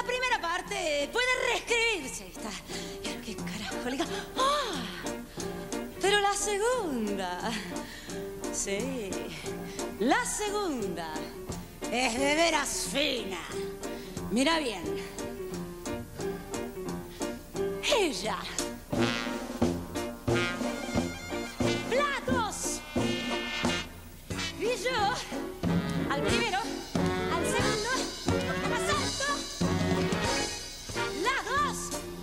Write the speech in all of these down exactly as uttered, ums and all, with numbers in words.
primera parte puede reescribirse. Está. ¿Qué carajo le diga? ¡Ah! Pero la segunda. Sí. La segunda es de veras fina. Mira bien. Ella. Platos. Y yo. Al primero. Al segundo. Un poco más alto. Las dos.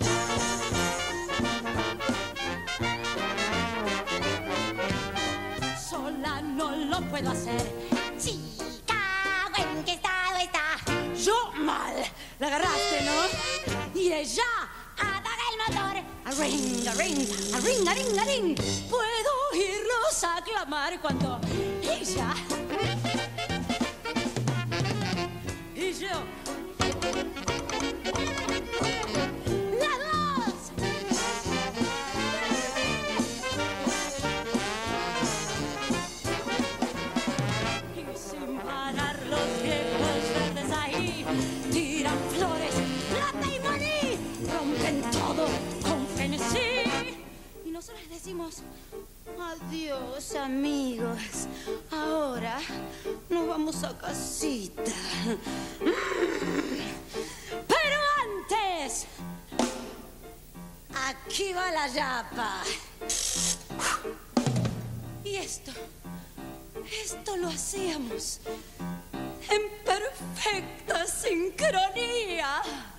Sola no lo puedo hacer. Chicago, ¿en qué estado está? Yo mal. La agarraste, ¿no? Y ella apaga el motor. A ring, a ring, a ring, a ring, a ring. Puedo oírlos aclamar cuando ella y yo. ¡Las dos! Y sin parar los viejos verdes ahí tiran flores, plata y maní, rompen todo con frenesí. Y nosotros les decimos adiós, amigos. Ahora nos vamos a casita. Pero antes, aquí va la yapa. Y esto, esto lo hacíamos en perfecta sincronía.